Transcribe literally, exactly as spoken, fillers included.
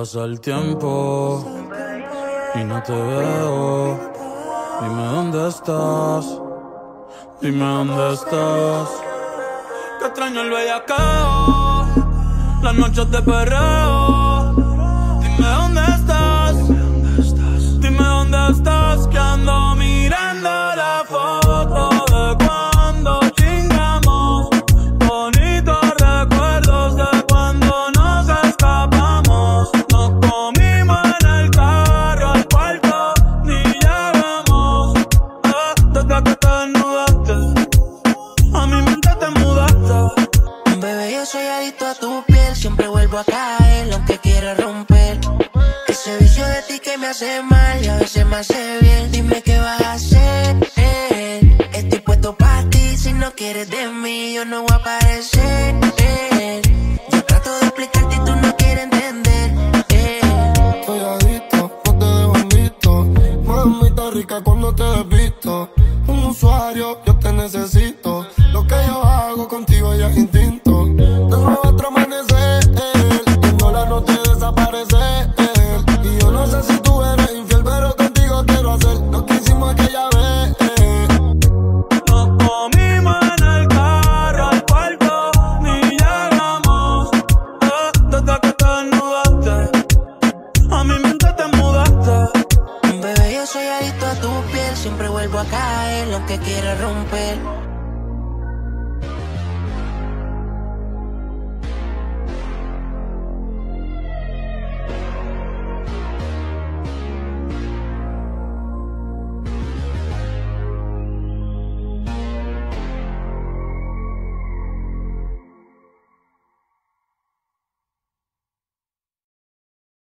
Pasa el tiempo y no te veo. Dime dónde estás, dime dónde estás. Que extraño el bellacao, las noches de perreo. Dime dónde estás, dime dónde estás. Que ando mirando la foto de cuando chingamos. Bonitos recuerdos de cuando nos escapamos. Nos comimos en el carro al cuarto, ni llegamos. Ah, desde que te desnudaste, a mi mente te mudaste. Bebé, yo soy adicto a tu piel, siempre vuelvo a caer, aunque quiera romper. Ese vicio de ti que me hace mal y a veces me hace bien. Dime qué vas a hacer, eh. Estoy puesto para ti, si no quieres de mí yo no voy a aparecer, eh. Yo trato de explicarte y tú no quieres entender, eh. Estoy adicto, no te dejo en visto. Mamita rica cuando te desvisto. Un usuario, yo te necesito. Lo que yo hago contigo ya es instinto. De nuevo otro amanecer, viendo la noche desaparecer. Y yo no sé si tú eres infiel, pero contigo quiero hacer lo que hicimos aquella vez. Nos comimos en el carro al cuarto, ni llegamos. Ah, desde que te desnudaste, a mi mente te mudaste. Bebé, yo soy adicto a tu piel, siempre vuelvo a caer, aunque quiera romper.